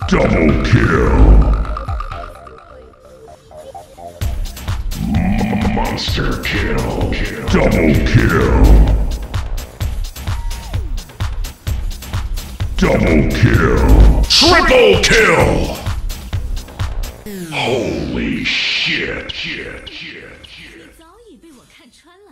Double kill. Monster kill. Double kill. Double kill. Triple kill. Holy shit. 早已被我看穿了。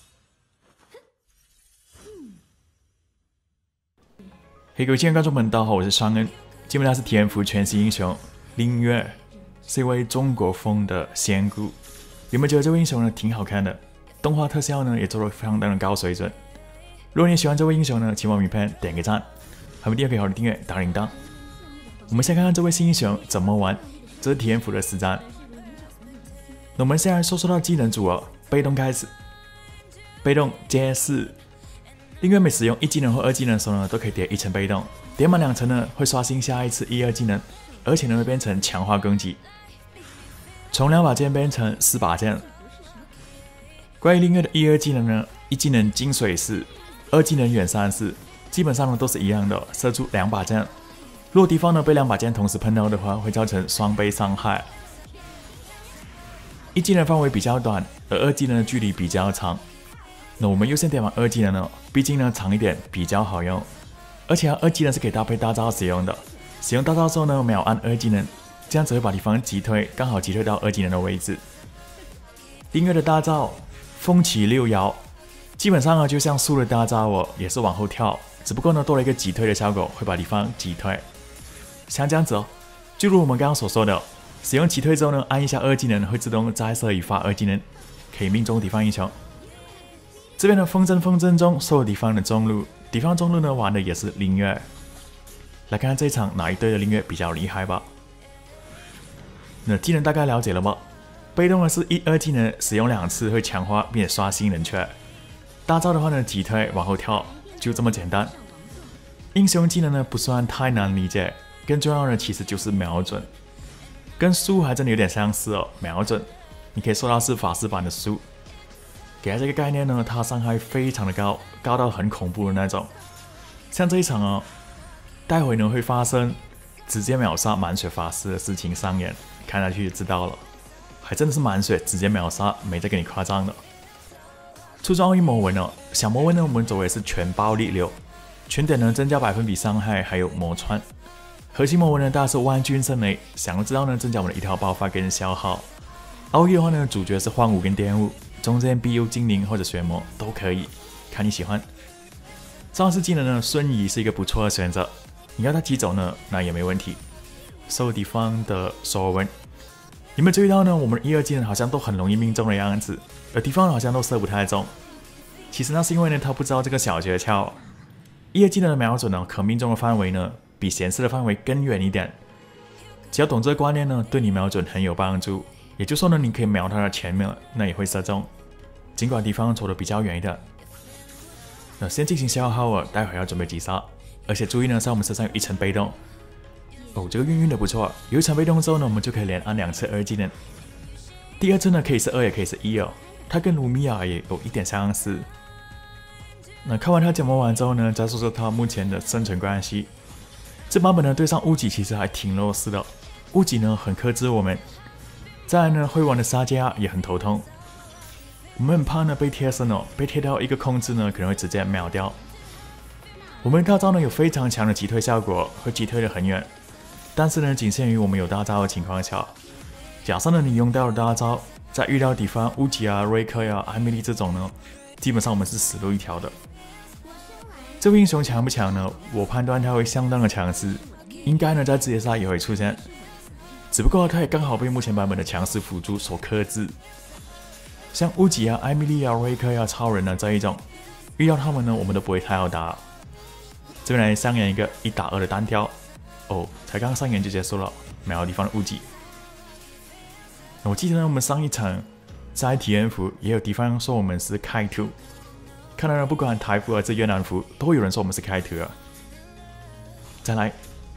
嘿，各位亲爱的观众们，大家好，我是尚恩。今天他是天赋全新英雄林月，是一位中国风的仙姑。有没有觉得这位英雄呢挺好看的？动画特效呢也做得非常的高水准。如果你喜欢这位英雄呢，请往影片点个赞，还有第二可以好的订阅打铃铛。我们先看看这位新英雄怎么玩，这是天赋的实战。那我们现在说到技能组合，被动开始，被动接4。林月每使用1技能或2技能的时候呢，都可以叠1层被动，叠满2层呢会刷新下一次1、2技能，而且呢会变成强化攻击，从2把剑变成4把剑。关于林月的1、2技能呢，1技能金水式，2技能远山式，基本上呢都是一样的，射出2把剑。如果敌方呢被2把剑同时喷到的话，会造成双倍伤害。1技能范围比较短，而2技能的距离比较长。那我们优先点完2技能呢，毕竟呢长一点比较好用，而且2技能是可以搭配大招使用的。使用大招之后呢，秒按2技能，这样子会把敌方击退，刚好击退到2技能的位置。林月的大招风起6摇，基本上呢就像树的大招也是往后跳，只不过呢多了一个击退的效果，会把敌方击退。像这样子就如我们刚刚所说的，使用击退之后呢，按一下2技能会自动再射一发2技能，可以命中敌方英雄。这边的风筝中收了敌方的中路，敌方中路呢玩的也是林月。来看看这一场哪一队的林月比较厉害吧。那技能大概了解了吗？被动的是1、2技能使用2次会强化并且刷新人缺，大招的话呢击退往后跳，就这么简单。英雄技能呢不算太难理解，更重要的其实就是瞄准，跟树还真的有点相似瞄准，你可以说它是法师版的树。给它这个概念呢，它伤害非常的高，高到很恐怖的那种。像这一场待会呢会发生直接秒杀满血法师的事情上演，看下去就知道了，还真的是满血直接秒杀，没在跟你夸张的。出装一魔纹小魔纹呢我们走的是全暴力流，全点呢增加百分比伤害，还有魔穿。核心魔纹呢大概是万军圣雷，想要知道呢增加我们的一条爆发跟消耗。奥义的话呢主角是荒芜跟玷污。中间 BU 精灵或者血魔都可以，看你喜欢。招式技能呢，瞬移是一个不错的选择。你要他击走呢，那也没问题。收敌方的手纹，有没有注意到呢？我们1、2技能好像都很容易命中的样子，而敌方好像都射不太中。其实那是因为呢，他不知道这个小诀窍。1、2技能的瞄准呢，可命中的范围呢，比显示的范围更远一点。只要懂这个观念呢，对你瞄准很有帮助。也就是说呢，你可以瞄他的前面，那也会射中，尽管敌方走的比较远一点。那先进行消耗待会要准备击杀，而且注意呢，在我们身上有1层被动。这个运的不错，有1层被动之后呢，我们就可以连按2次2技能。第2次呢可以是2也可以是1它跟卢米亚也有一点相似。那看完他怎么玩之后呢，再说说他目前的生存关系。这版本呢对上乌吉其实还挺弱势的，乌吉呢很克制我们。再来呢，会玩的沙加也很头痛，我们很怕呢被贴身被贴到一个控制呢，可能会直接秒掉。我们的大招呢有非常强的击退效果，会击退的很远，但是呢仅限于我们有大招的情况下。假设呢你用到了大招，在遇到敌方乌吉瑞克艾米丽这种呢，基本上我们是死路一条的。这位英雄强不强呢？我判断他会相当的强势，应该呢在职业赛也会出现。只不过它也刚好被目前版本的强势辅助所克制，像乌吉艾米丽瑞克超人这一种，遇到他们呢，我们都不会太好打。这边来上演一个1打2的单挑，才刚上演就结束了，秒敌方的乌吉。我记得呢，我们上一场在体验服也有敌方说我们是开图，看到呢，不管台服还是越南服，都会有人说我们是开图。再来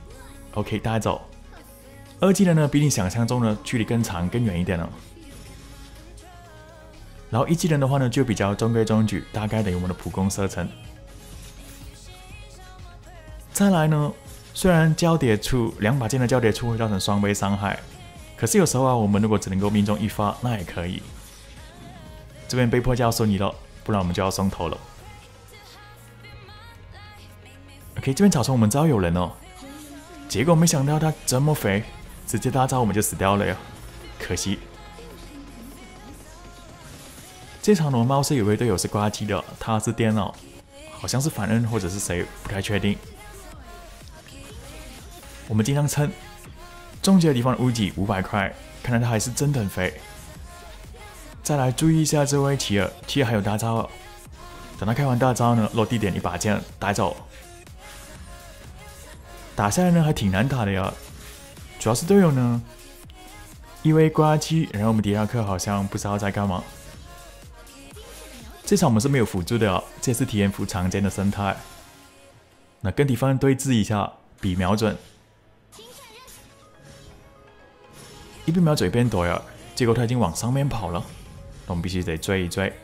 ，OK， 带走。2技能呢，比你想象中的距离更长、更远一点然后1技能的话呢，就比较中规中矩，大概等于我们的普攻射程。再来呢， 虽然交叠出2把剑的交叠出会造成双倍伤害，可是有时候啊，我们如果只能够命中1发，那也可以。这边被迫就要瞬移了，不然我们就要松头了。OK， 这边草丛我们知道有人哦，结果没想到他这么肥，直接大招我们就死掉了呀，可惜。这场龙猫是有位队友是挂机的，他是电脑，好像是凡恩或者是谁，不太确定。我们尽量撑，终结的地方的乌鸡500块，看来他还是真的很肥。再来注意一下这位奇尔，奇尔还有大招哦。等他开完大招呢，落地点1把剑带走。打下来呢还挺难打的呀，主要是队友呢，因为挂机，然后我们迪亚克好像不知道在干嘛。这场我们是没有辅助的哦，这也是体验服常见的生态。那跟敌方对峙一下，比瞄准。一边瞄准一边躲呀，结果他已经往上面跑了，我们必须得追一追。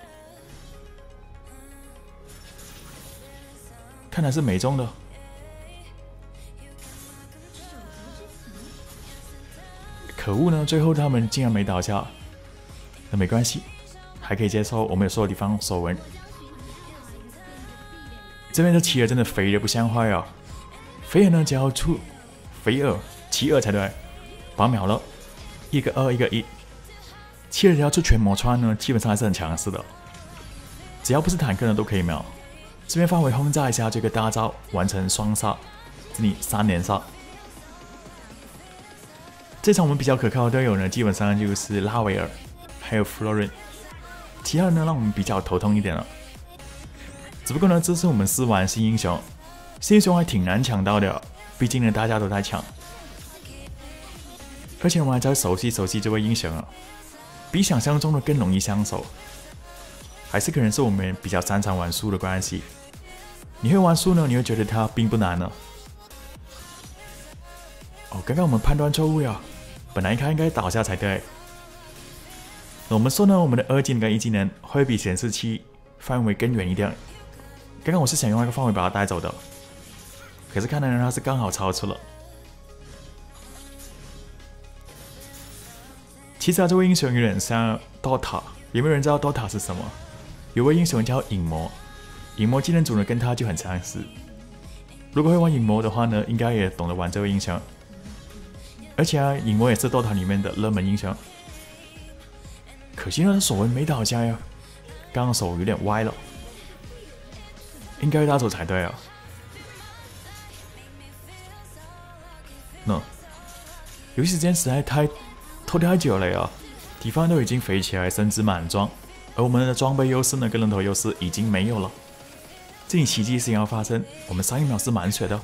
看来是没中的。可恶呢，最后他们竟然没倒下。那没关系，还可以接受，我们有所有地方手纹。这边的奇尔真的肥的不像话呀！肥尔呢只要出肥尔奇尔才对，把秒了。一个2，一个1，奇尔只要出全魔穿呢，基本上还是很强势的。只要不是坦克呢，都可以秒。这边范围轰炸一下这个大招，完成双杀，这里3连杀。这场我们比较可靠的队友呢，基本上就是拉维尔，还有弗洛伦。其他人呢，让我们比较头痛一点了。只不过呢，这次我们试玩新英雄，新英雄还挺难抢到的，毕竟呢大家都在抢。而且我们还在熟悉这位英雄啊，比想象中的更容易上手。还是可能是我们比较擅长玩树的关系。你会玩树呢，你会觉得它并不难呢。哦，刚刚我们判断错误呀，本来它应该倒下才对。那我们说呢，我们的2技能跟1技能会比显示器范围更远一点。刚刚我是想用那个范围把它带走的，可是看来呢，它是刚好超出了。其实这位英雄有点像 DOTA， 有没有人知道 DOTA 是什么？有位英雄叫影魔，影魔技能组呢跟他就很相似。如果会玩影魔的话呢，应该也懂得玩这位英雄。而且啊，影魔也是 DOTA 里面的热门英雄。可惜呢，他手纹没倒下呀，刚刚手有点歪了，应该打走才对啊。那游戏时间实在拖太久了呀，敌方都已经肥起来，甚至满装，而我们的装备优势呢，跟人头优势已经没有了。这里奇迹事情要发生，我们上1秒是满血的，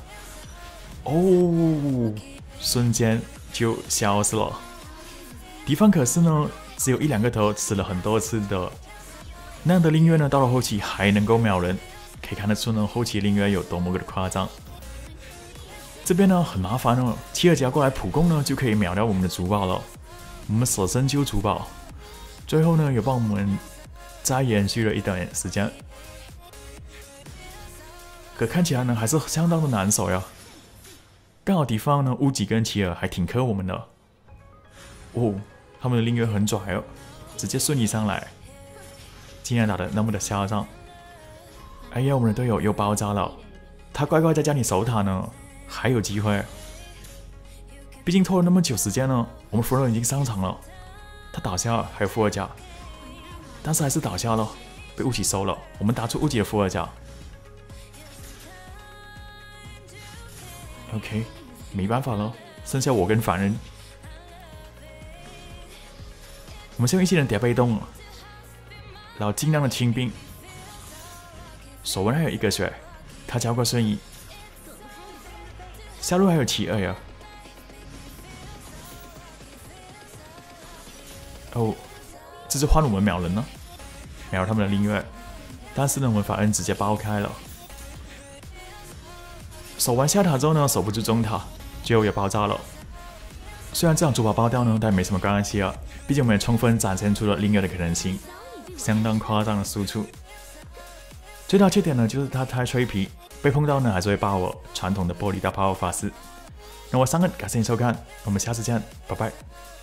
哦，瞬间就消失了。敌方可是呢，只有1、2个头，死了很多次的。那样的令月呢，到了后期还能够秒人，可以看得出呢，后期令月有多么的夸张。这边呢很麻烦哦，奇尔只要过来普攻呢，就可以秒掉我们的主堡了。我们舍身救主堡，最后呢也帮我们再延续了一点时间。可看起来呢还是相当的难守呀。刚好敌方呢乌吉跟奇尔还挺克我们的。哦，他们的令月很拽哦，直接瞬移上来，竟然打得那么的嚣张。哎呀，我们的队友又爆炸了，他乖乖在家里守塔呢，还有机会。毕竟拖了那么久时间呢，我们弗洛已经上场了，他倒下了，还有伏尔加，但是还是倒下了，被乌吉收了。我们打出乌吉的伏尔加。OK， 没办法了，剩下我跟凡人。我们先用1技能叠被动了，然后尽量的清兵。手纹还有1个血，他交过瞬移。下路还有奇尔呀。哦，这是换我们秒人了，秒他们的令月，但是呢，我们法恩直接爆开了。守完下塔之后呢，守不住中塔，最后也爆炸了。虽然这场主堡爆掉呢，但没什么关系啊，毕竟我们也充分展现出了令月的可能性，相当夸张的输出。最大缺点呢，就是他太脆皮， 被碰到呢还是会爆我传统的玻璃大炮法师。那我3人感谢你收看，我们下次见，拜拜。